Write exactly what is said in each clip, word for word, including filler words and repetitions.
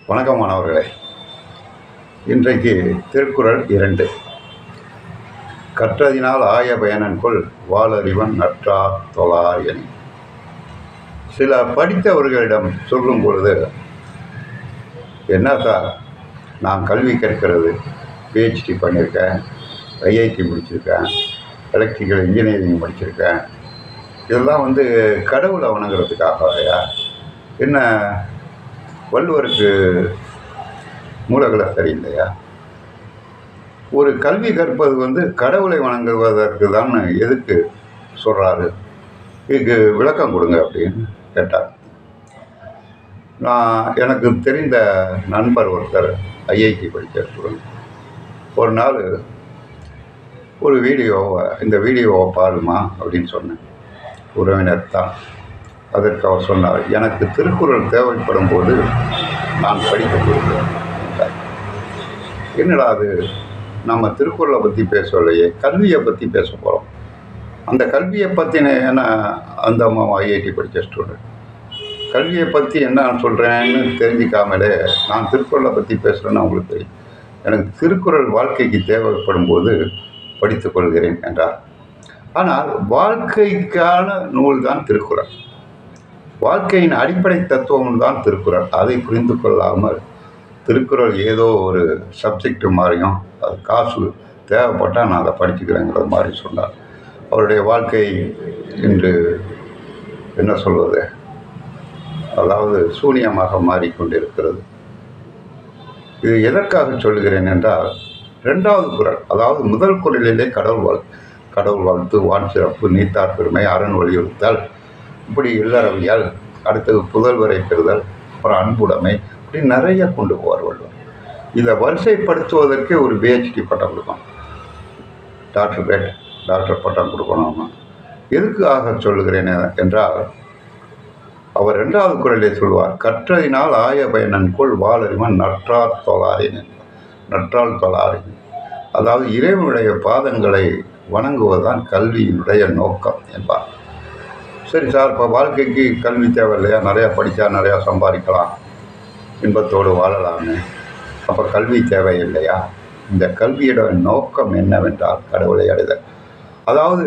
வணக்கம் மாணவர்களே. இன்றைக்கு திருக்குறள் இரண்டு. கற்றதினால் ஆய பயனன்கொல் வாளறிவன் நற்றார் தொழார் என. சில படித்தவர்களிடம் சொல்லும் பொழுது, என்ன சார், நான் கல்வி கற்கிறது, பிஹெச்டி பண்ணியிருக்கேன், ஐஐடி முடிச்சிருக்கேன், எலக்ட்ரிக்கல் இன்ஜினியரிங் படிச்சிருக்கேன், இதெல்லாம் வந்து கடவுளை வணங்குறதுக்காகவையா? என்ன வள்ளுவருக்கு மூலகளை சரியில்லையா? ஒரு கல்வி கற்பது வந்து கடவுளை வணங்குவதற்கு தான் எதுக்கு சொல்கிறாரு? இதுக்கு விளக்கம் கொடுங்க அப்படின்னு கேட்டார். நான் எனக்கு தெரிந்த நண்பர் ஒருத்தர் ஐஐடி படித்த ஸ்டூடெண்ட். ஒரு நாள் ஒரு வீடியோவை இந்த வீடியோவை பாருமா அப்படின்னு சொன்னேன். உறவினர் தான். அதற்கு அவர் சொன்னார், எனக்கு திருக்குறள் தேவைப்படும் போது நான் படித்துக் கொடுக்கிறேன் என்றார். என்னடா அது, நம்ம திருக்குறளை பற்றி பேசவில்லையே, கல்வியை பற்றி பேச போகிறோம். அந்த கல்வியை பற்றின ஏன்னா அந்த அம்மா ஐஐடி படித்த ஸ்டூடெண்ட், கல்வியை பற்றி என்ன சொல்கிறேன்னு தெரிஞ்சிக்காமலே நான் திருக்குறளை பற்றி பேசுகிறேன்னு அவங்களுக்கு தெரியும். எனக்கு திருக்குறள் வாழ்க்கைக்கு தேவைப்படும் போது படித்துக் கொள்கிறேன் என்றார். ஆனால் வாழ்க்கைக்கான நூல் தான் திருக்குறள். வாழ்க்கையின் அடிப்படை தத்துவம் தான் திருக்குறள். அதை புரிந்து கொள்ளாமல் திருக்குறள் ஏதோ ஒரு சப்ஜெக்ட் மாதிரியும், அது காசு தேவைப்பட்டால் நான் அதை படிச்சுக்கிறேங்கிற மாதிரி சொன்னார். அவருடைய வாழ்க்கை இன்று என்ன சொல்வது, அதாவது சூனியமாக மாறிக்கொண்டிருக்கிறது. இது எதற்காக சொல்லுகிறேன் என்றால், ரெண்டாவது குறள், அதாவது முதல் குறளிலே கடவுள் வாழ் கடவுள் வாழ்த்து, வான் சிறப்பு, நீத்தார் பெருமை, அரண் வலியுறுத்தல், இப்படி இல்லறவியல், அடுத்தது புதல்வரை பெறுதல், அப்புறம் அன்புடைமை, இப்படி நிறைய கொண்டு போவார் வள்ளுவர். இதை வரிசைப்படுத்துவதற்கே ஒரு பிஹெச்டி பட்டம் கொடுக்கணும், டாக்டரேட் டாக்டர் பட்டம் கொடுக்கணும். எதுக்காக சொல்லுகிறேன் என்றால், அவர் இரண்டாவது குறளை சொல்வார், கற்றதினால் ஆய பயனன்கொல் வாளறிவன் நற்றார் தொழாரின். நற்றால் தொழாரின், அதாவது இறைவனுடைய பாதங்களை வணங்குவதுதான் கல்வியினுடைய நோக்கம் என்பார். சரி சார், இப்போ வாழ்க்கைக்கு கல்வி தேவையில்லையா? நிறையா படித்தா நிறையா சம்பாதிக்கலாம், இன்பத்தோடு வாழலாமே, அப்போ கல்வி தேவையில்லையா? இந்த கல்வியோட நோக்கம் என்னவென்றால் கடவுளை அடைதல். அதாவது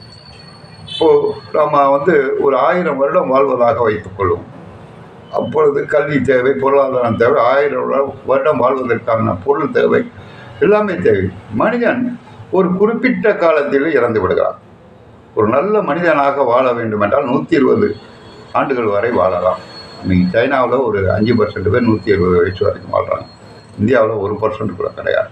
இப்போது நம்ம வந்து ஒரு ஆயிரம் வருடம் வாழ்வதாக வைத்துக்கொள்வோம். அப்பொழுது கல்வி தேவை, பொருளாதாரம் தேவை, ஆயிரம் வருடம் வாழ்வதற்கான பொருள் தேவை, எல்லாமே தேவை. மனிதன் ஒரு குறிப்பிட்ட காலத்தில் இறந்து விடுகிறான். ஒரு நல்ல மனிதனாக வாழ வேண்டும் என்றால் நூற்றி இருபது ஆண்டுகள் வரை வாழலாம். இன்றைக்கி சைனாவில் ஒரு அஞ்சு பர்சன்ட் பேர் நூற்றி இருபது வயசு வரைக்கும் வாழ்கிறாங்க. இந்தியாவில் ஒரு பர்சன்ட் கூட கிடையாது.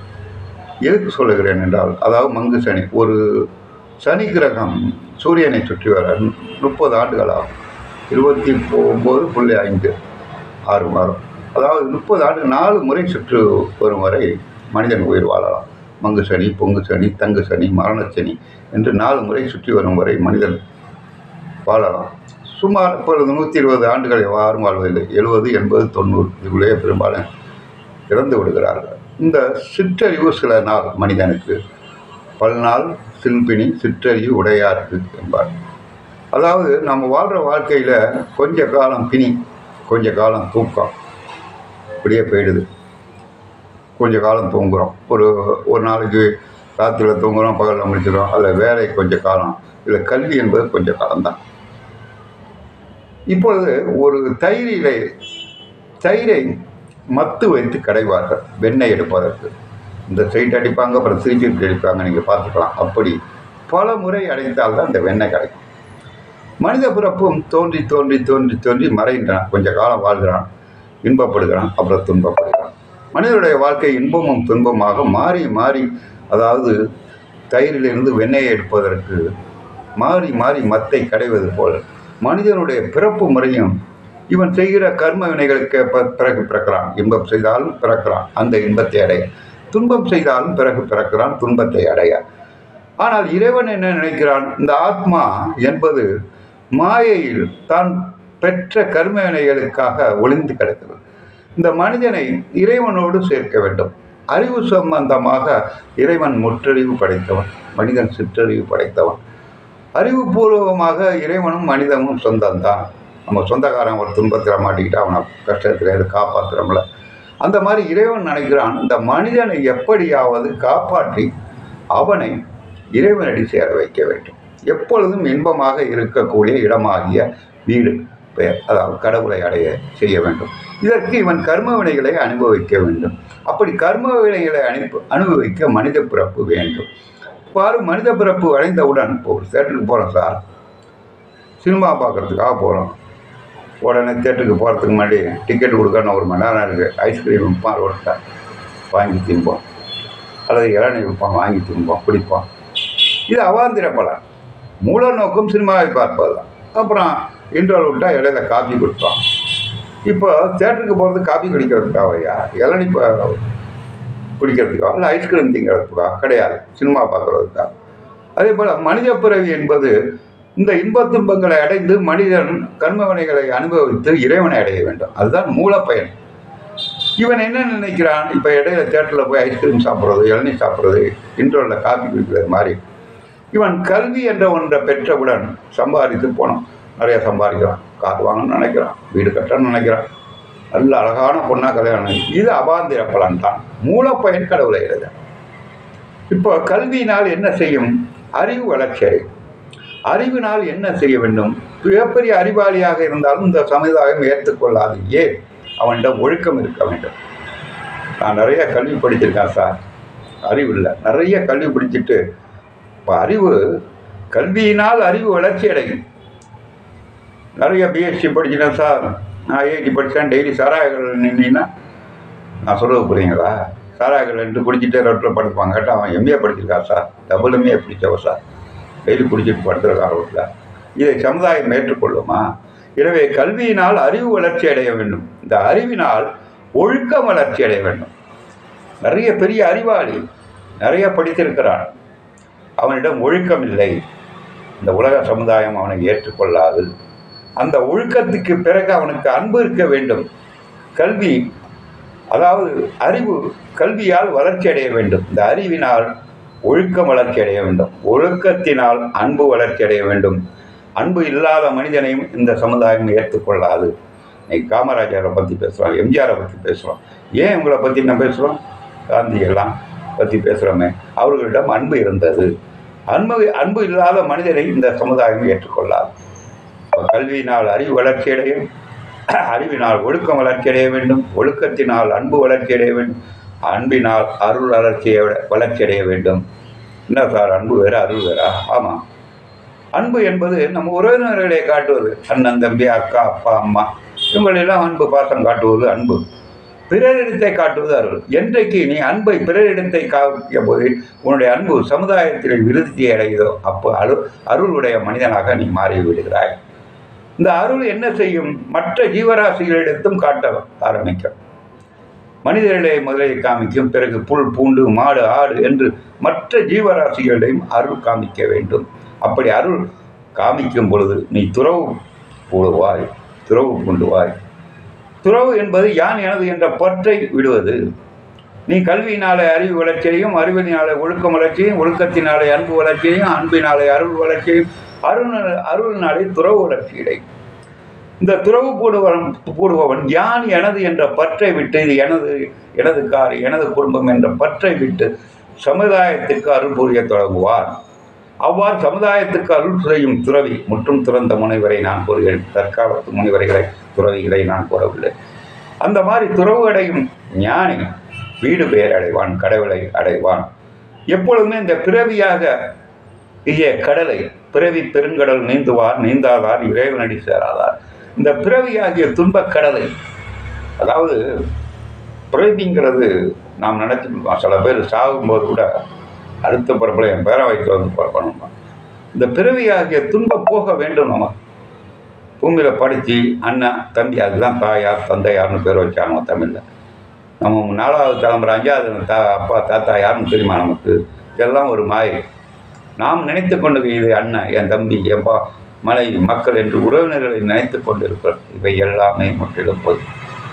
எதுக்கு சொல்லுகிறேன் என்றால், அதாவது மங்கு சனி, ஒரு சனி கிரகம் சூரியனை சுற்றி வர முப்பது ஆண்டுகள் ஆகும். இருபத்தி ஒம்பது புள்ளி ஐந்து ஆறு மாதம், அதாவது முப்பது ஆண்டு, நாலு முறை சுற்று வரும் வரை மனிதன் உயிர் வாழலாம். மங்கு சனி, பொங்கு சனி, தங்கு சனி, மரணச்சனி என்று நாலு முறை சுற்றி வரும் வரை மனிதன் வாழலாம். சுமார் இப்பொழுது நூற்றி இருபது ஆண்டுகளை யாரும் வாழ்வதில்லை. எழுபது எண்பது தொண்ணூறு இதுக்குள்ளேயே பெரும்பாலும் இறந்து விடுகிறார்கள். இந்த சிற்றறிவு சில நாள் மனிதனுக்கு, பல்நாள் சில்பினி சிற்றறிவு உடையாருக்கு என்பார். அதாவது நம்ம வாழ்கிற வாழ்க்கையில் கொஞ்ச காலம் பிணி, கொஞ்ச காலம் தூக்கம், இப்படியே போயிடுது. கொஞ்ச காலம் தூங்குகிறோம், ஒரு ஒரு நாளைக்கு ராத்திரியில் தூங்குகிறோம், பகலில் முடிச்சிடும், அதில் வேலை கொஞ்ச காலம், இல்லை கல்வி என்பது கொஞ்ச காலம்தான். இப்பொழுது ஒரு தயிரிலே தயிரை மத்து வைத்து கடைவார்கள் வெண்ணெய் எடுப்பதற்கு. இந்த சைட் அடிப்பாங்க, அப்புறம் சிரிச்சிட்டு அடிப்பாங்க, நீங்கள் பார்த்துக்கலாம். அப்படி பல முறை அடைந்தால்தான் இந்த வெண்ணெய் கிடைக்கும். மனித பிறப்பும் தோன்றி தோன்றி தோன்றி தோன்றி மறைகின்றான். கொஞ்ச காலம் வாழ்கிறான், இன்பப்படுகிறான், அப்புறம் துன்பப்படுகிறான். மனிதனுடைய வாழ்க்கை இன்பமும் துன்பமாக மாறி மாறி, அதாவது தயிரிலிருந்து வெண்ணெயை எடுப்பதற்கு மாறி மாறி மத்தை கடைவது போல் மனிதனுடைய பிறப்பு முறையும், இவன் செய்கிற கர்ம வினைகளுக்கு பிறகு பிறக்கிறான். இன்பம் செய்தாலும் பிறக்கிறான், அந்த இன்பத்தை அடைய. துன்பம் செய்தாலும் பிறகு பிறக்கிறான், துன்பத்தை அடைய. ஆனால் இறைவன் என்ன நினைக்கிறான்? இந்த ஆத்மா என்பது மாயையில் தான் பெற்ற கர்ம வினைகளுக்காக ஒளிந்து கிடக்கிறது. இந்த மனிதனை இறைவனோடு சேர்க்க வேண்டும். அறிவு சம்பந்தமாக இறைவன் முற்றறிவு படைத்தவன், மனிதன் சிற்றறிவு படைத்தவன். அறிவுபூர்வமாக இறைவனும் மனிதனும் சொந்தம்தான். நம்ம சொந்தக்காரன் ஒரு துன்பத்தில் மாட்டிக்கிட்டு அவனை கஷ்டத்துலேருந்து காப்பாற்றுறோம்ல, அந்த மாதிரி இறைவன் நினைக்கிறான் இந்த மனிதனை எப்படியாவது காப்பாற்றி அவனை இறைவனடி சேர வைக்க வேண்டும். எப்பொழுதும் இன்பமாக இருக்கக்கூடிய இடமாகிய வீடு பெயர், அதாவது கடவுளை அடைய செய்ய வேண்டும். இதற்கு இவன் கர்ம வினைகளை அனுபவிக்க வேண்டும். அப்படி கர்ம வினைகளை அனுப்பு அனுபவிக்க மனித பிறப்பு வேண்டும். இவ்வாறு மனித பிறப்பு அடைந்தவுடன் இப்போ ஒரு தேட்டருக்கு போகிறோம் சார், சினிமா பார்க்குறதுக்காக போகிறோம். உடனே தேட்டருக்கு போகிறதுக்கு முன்னாடி டிக்கெட் கொடுக்கணும், ஒரு மணி நேரம் இருக்குது. ஐஸ்கிரீம் விற்பான் ரோட்டில், வாங்கி தின்போம். அல்லது இளநீர் விற்பான், வாங்கி தின்போம், குடிப்போம். இது அவாந்திர பலன். மூல நோக்கம் சினிமாவை பார்ப்பது தான். அப்புறம் இன்டர்வல் விட்டால் இடையில காப்பி கொடுப்பான். இப்போ தேட்டருக்கு போகிறது காப்பி குடிக்கிறதுக்காகவையா, இளநீ குடிக்கிறதுக்காக, இல்லை ஐஸ்கிரீம் திங்கிறதுக்காக கிடையாது, சினிமா பார்க்குறதுக்காக. அதே போல் மனித பிறவி என்பது இந்த இன்ப துன்பங்களை அடைந்து மனிதன் கர்மவினைகளை அனுபவித்து இறைவனை அடைய வேண்டும். அதுதான் மூல பயன். இவன் என்ன நினைக்கிறான், இப்போ இடையில தேட்டரில் போய் ஐஸ்கிரீம் சாப்பிட்றது, இளநீர் சாப்பிட்றது, இன்டர்வலில் காப்பி குடிக்கிறது மாதிரி இவன் கல்வி என்ற ஒன்றை பெற்றவுடன் சம்பாதித்து போனோம், நிறைய சம்பாதிக்கிறான், கார் வாங்கணும்னு நினைக்கிறான், வீடு கட்டணும்னு நினைக்கிறான், நல்ல அழகான பொண்ணாக கல்யாணம். இது அபாந்திர பலன் தான். மூலப்பயன் கடவுளை எழுத. இப்போ கல்வியினால் என்ன செய்யும், அறிவு வளர்ச்சி அடையும். அறிவினால் என்ன செய்ய வேண்டும், மிகப்பெரிய அறிவாளியாக இருந்தாலும் இந்த சமுதாயம் ஏற்றுக்கொள்ளாது. ஏன், அவனிடம் ஒழுக்கம் இருக்க வேண்டும். நான் நிறைய கல்வி படிச்சிருக்கேன் சார், அறிவு இல்லை. நிறைய கல்வி படிச்சுட்டு இப்போ அறிவு, கல்வியினால் அறிவு வளர்ச்சி அடையும். நிறைய பிஎஸ்சி படிச்சிட்டேன் சார், நான் ஐஐடி படித்தேன், டெய்லி சாராயங்கள் நின்னா நான் சொல்லுவது புரியுங்களா? சாராயங்கள் நின்று குடிச்சிட்டே ரோட்டில் படுப்பாங்க. கேட்டால் அவன் எம்ஏ படிச்சிருக்கா சார், டபுள் எம்ஏ பிடிச்சவ சார், டெய்லி குடிச்சிட்டு படுத்துருக்கான் ரோட்டில். இதை சமுதாயம் ஏற்றுக்கொள்ளுமா? எனவே கல்வியினால் அறிவு வளர்ச்சி அடைய வேண்டும். இந்த அறிவினால் ஒழுக்கம் வளர்ச்சி அடைய வேண்டும். நிறைய பெரிய அறிவாளி, நிறைய படித்திருக்கிறான், அவனிடம் ஒழுக்கம் இல்லை, இந்த உலக சமுதாயம் அவனை ஏற்றுக்கொள்ளாது. அந்த ஒழுக்கத்துக்கு பிறகு அவனுக்கு அன்பு இருக்க வேண்டும். கல்வி, அதாவது அறிவு கல்வியால் வளர்ச்சி அடைய வேண்டும். இந்த அறிவினால் ஒழுக்கம் வளர்ச்சி அடைய வேண்டும். ஒழுக்கத்தினால் அன்பு வளர்ச்சி அடைய வேண்டும். அன்பு இல்லாத மனிதனையும் இந்த சமுதாயம் ஏற்றுக்கொள்ளாது. இன்னைக்கு காமராஜரை பற்றி பேசுகிறோம், எம்ஜிஆரை பற்றி பேசுகிறோம். ஏன் இவங்களை பற்றி நம்ம பேசுகிறோம்? காந்தியெல்லாம் பற்றி பேசுகிறோமே, அவர்களிடம் அன்பு இருந்தது. அன்பு அன்பு இல்லாத மனிதனை இந்த சமுதாயம் ஏற்றுக்கொள்ளாது. கல்வியினால் அறிவு வளர்ச்சி அடையும், அறிவினால் ஒழுக்கம் வளர்ச்சி அடைய வேண்டும், ஒழுக்கத்தினால் அன்பு வளர்ச்சி அடைய வேண்டும், அன்பினால் அருள் வளர்ச்சியை வளர்ச்சி அடைய வேண்டும். என்ன சார், அன்பு வேறு அருள் வேறா? ஆமாம், அன்பு என்பது நம்ம உறவினர்களை காட்டுவது. அண்ணன், தம்பி, அக்கா, அப்பா, அம்மா, இவங்களெல்லாம் அன்பு பாசம் காட்டுவது அன்பு. பிறரிடத்தை காட்டுவது அருள். என்றைக்கு நீ அன்பை பிறரிடத்தை காட்டிய போது உன்னுடைய அன்பு சமுதாயத்தில் விருத்தி அடையுதோ அப்போ அரு அருளுடைய மனிதனாக நீ மாறி விடுகிறாய். இந்த அருள் என்ன செய்யும், மற்ற ஜீவராசிகளிடத்தும் காட்ட ஆரம்பிக்கும். மனிதர்களை முதலில் காமிக்கும், பிறகு புல், பூண்டு, மாடு, ஆடு என்று மற்ற ஜீவராசிகளையும் அருள் காமிக்க வேண்டும். அப்படி அருள் காமிக்கும் பொழுது நீ துறவு போடுவாய், துறவு பூண்டுவாய். துறவு என்பது யான் எனது என்ற பற்றை விடுவது. நீ கல்வியினாலே அறிவு வளர்ச்சியையும், அறிவினாலே ஒழுக்கம் வளர்ச்சியும், ஒழுக்கத்தினாலே அன்பு வளர்ச்சியையும், அன்பினாலே அருள் வளர்ச்சியையும், அருள் அருளினாலே துறவு வளர்ச்சி அடையும். இந்த துறவு போடுவன் போடுபவன் யான் எனது என்ற பற்றை விட்டு, இது எனது, எனது கார், எனது குடும்பம் என்ற பற்றை விட்டு சமுதாயத்திற்கு அருள் புரிய தொடங்குவார். அவ்வாறு சமுதாயத்துக்கு அருள் செய்யும் துறவி, முற்றும் துறந்த முனைவரை நான் கூறுகிறேன். தற்காலத்து முனைவர்களை, துறவிகளை நான் கூறவில்லை. அந்த மாதிரி துறவு அடையும் ஞானி வீடு பெயர் அடைவான், கடவுளை அடைவான். எப்பொழுதுமே இந்த பிறவியாக இய கடலை, பிறவி பெருங்கடல் நீந்துவார், நீந்தாதார் இறைவனடி சேராதார். இந்த பிறவியாகிய துன்பக் கடலை, அதாவது பிறவிங்கிறது நாம் நினைச்சிருக்கோம். சில பேர் சாகும்போது கூட அடுத்த பிறப்பில் என் பேரை வைத்து வந்து பிறப்பணுமா. இந்த பிறவியாகிய துன்ப போக வேண்டும். நம்ம பூமியில் படித்து அண்ணன், தம்பி, அதுதான் தாயார், தந்தையார்னு பேர் வச்சாங்க தமிழில். நம்ம நாலாவது தலைமுறை, அஞ்சாவது தா அப்பா தாத்தா யாருன்னு தெரியுமா நமக்கு? இதெல்லாம் ஒரு மாயை. நாம் நினைத்து கொண்டு இது அண்ணன், என் தம்பி, என் பா மனைவி, மக்கள் என்று உறவினர்களை நினைத்து கொண்டு இருக்கிறோம். இவை எல்லாமே முற்றிலும் பொது.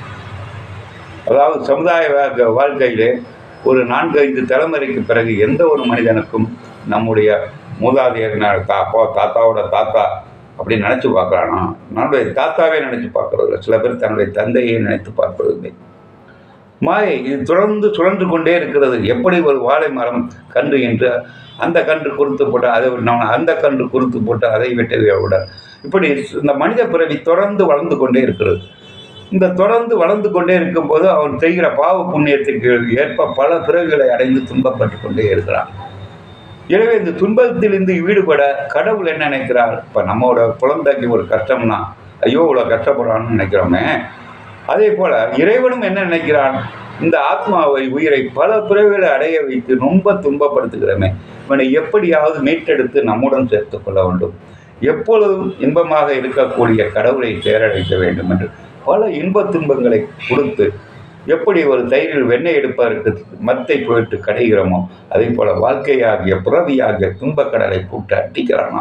அதாவது சமுதாய வாழ்க்கையிலே ஒரு நான்கு ஐந்து தலைமுறைக்கு பிறகு எந்த ஒரு மனிதனுக்கும் நம்முடைய மூதாதையர் அப்பா தாத்தாவோட தாத்தா அப்படி நினச்சி பார்க்குறானா? நம்முடைய தாத்தாவே நினச்சி பார்க்குறது, சில பேர் தன்னுடைய தந்தையை நினைத்து பார்ப்பதில்லை. மாயை இது தொடர்ந்து சுழன்று கொண்டே இருக்கிறது. எப்படி ஒரு வாழை மரம் கன்று என்று அந்த கன்று குறுத்து போட்டால் அதை விடணும், அந்த கன்று குறுத்து போட்டால் அதை விட்டதை விட, இப்படி இந்த மனித பிறவி தொடர்ந்து வளர்ந்து கொண்டே இருக்கிறது. இந்த தொடர்ந்து வளர்ந்து கொண்டே இருக்கும்போது அவன் செய்கிற பாவ புண்ணியத்துக்கு ஏற்ப பல பிறவிகளை அடைந்து துன்பப்பட்டு கொண்டே இருக்கிறான். எனவே இந்த துன்பத்திலிருந்து ஈடுபட கடவுள் என்ன நினைக்கிறார்? இப்போ நம்மளோட குழந்தைக்கு ஒரு கஷ்டம்னா ஐயோ இவ்வளோ கஷ்டப்படுறான்னு நினைக்கிறோமே, அதே போல் இறைவனும் என்ன நினைக்கிறான்? இந்த ஆத்மாவை உயிரை பல பிறவிகளை அடைய வைத்து ரொம்ப துன்பப்படுத்துகிறோமே, இவனை எப்படியாவது மீட்டெடுத்து நம்முடன் சேர்த்து கொள்ள வேண்டும், எப்பொழுதும் இன்பமாக இருக்கக்கூடிய கடவுளை சேரடைக்க வேண்டும் என்று பல இன்ப துன்பங்களை கொடுத்து, எப்படி ஒரு தயிரில் வெண்ணெய் எடுப்பதற்கு மத்தை போயிட்டு கடைகிறோமோ அதே போல வாழ்க்கையாகிய புறவியாகிய துன்பக்கடலை கூட்ட அட்டிக்கிறானா.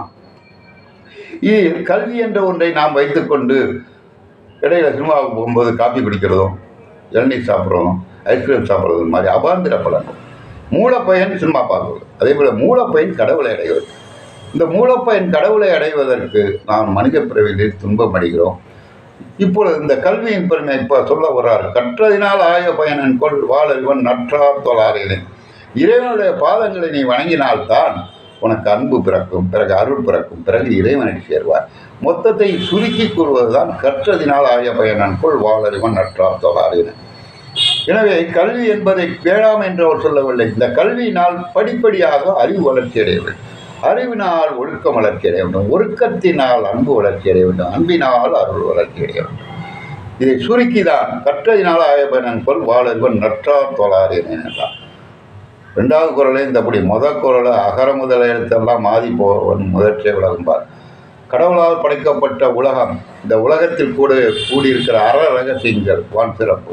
இது கல்வி என்ற ஒன்றை நாம் வைத்துக்கொண்டு இடையில சினிமாவுக்கு போகும்போது காப்பி குடிக்கிறதும் இளநீர் சாப்பிட்றதும் ஐஸ்கிரீம் சாப்பிட்றதும் மாதிரி அபாந்திர பலன்கள். மூலப்பயன் சினிமா பார்க்குறது, அதே போல் மூலப்பயன் கடவுளை அடைவது. இந்த மூலப்பயன் கடவுளை அடைவதற்கு நாம் மனித பிறவியில் துன்பம் அடைகிறோம். இப்பொழுது இந்த கல்வியின் பெருமை இப்போ சொல்ல வர்றாரு. கற்றதினால் ஆய பயனன் கொள் வாழறிவன் நற்றார் தொழாரிலே. இறைவனுடைய பாதங்களை நீ வணங்கினால்தான் உனக்கு அன்பு பிறக்கும், பிறகு அருள் பிறக்கும், பிறகு இறைவனை சேர்வார். மொத்தத்தை சுருக்கி கூறுவதுதான் கற்றதினால் ஆய பயனன் கொள் வாழறிவன் நற்றார் தொழாரிலே. எனவே கல்வி என்பதை வேளாம் என்று அவர் சொல்லவில்லை. இந்த கல்வியினால் படிப்படியாக அறிவு வளர்ச்சி அடைய வேண்டும், அறிவினால் ஒழுக்கம் வளர்ச்சி அடைய வேண்டும், ஒழுக்கத்தினால் அன்பு வளர்ச்சி அடைய வேண்டும், அன்பினால் அருள் வளர்ச்சி அடைய வேண்டும். இதை சுருக்கிதான் கற்றதினால் ஆயபனன் கொள் வாழறிவன் நற்றார் தொழாரின் என்றார். ரெண்டாவது குரலை இந்தப்படி முதல் குரலை அகர முதல் எழுத்தெல்லாம் ஆதி போவன் முதற்றை உலகம்பார். கடவுளால் படைக்கப்பட்ட உலகம், இந்த உலகத்தில் கூட கூடியிருக்கிற அற ரகசியங்கள் வான் சிறப்பு,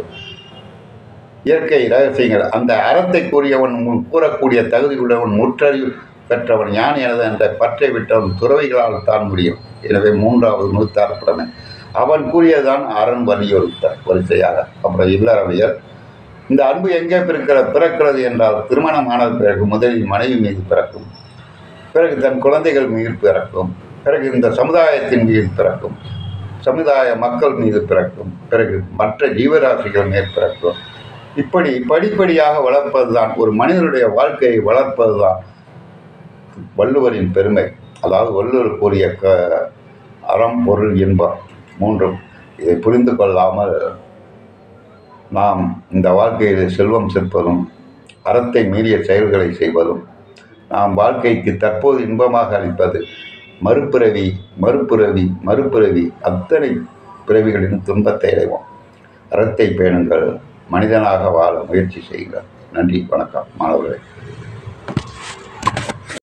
இயற்கை ரகசியங்கள். அந்த அறத்தை கூறியவன் கூறக்கூடிய தகுதியுள்ளவன் முற்றறிவு பெற்றவன் ஞானி எனது என்ற பற்றை விட்டவன் துறவிகளால் தான் முடியும். எனவே மூன்றாவது நூற்றாறுபடமே அவன் கூறியதுதான் அரண் வலியுறுத்த வரிசையாக. அப்புறம் இல்லறவியல். இந்த அன்பு எங்கே பிறக்கிற பிறக்கிறது என்றால் திருமணமான பிறகு முதலில் மனைவி மீது பிறக்கும், பிறகு தன் குழந்தைகள் மீது பிறக்கும், பிறகு இந்த சமுதாயத்தின் மீது பிறக்கும், சமுதாய மக்கள் மீது பிறக்கும், பிறகு மற்ற ஜீவராசிகள் மீது பிறக்கும். இப்படி படிப்படியாக வளர்ப்பது தான் ஒரு மனிதனுடைய வாழ்க்கையை வளர்ப்பது தான் வள்ளுவரின் பெருமை. அதாவது வள்ளுவர் கூறிய க அறம் பொருள் இன்பம் மூன்றும். இதை புரிந்து கொள்ளாமல் நாம் இந்த வாழ்க்கையில் செல்வம் சேர்ப்பதும் அறத்தை மீறிய செயல்களை செய்வதும் நாம் வாழ்க்கைக்கு தற்போது இன்பமாக அளிப்பது மறுபிறவி மறுபிறவி மறுபிறவி அத்தனை பிறவிகளின் துன்பத்தை அடைவோம். அறத்தை பேணுங்கள், மனிதனாக வாழ முயற்சி செய்யுங்கள். நன்றி, வணக்கம் மாணவர்களே.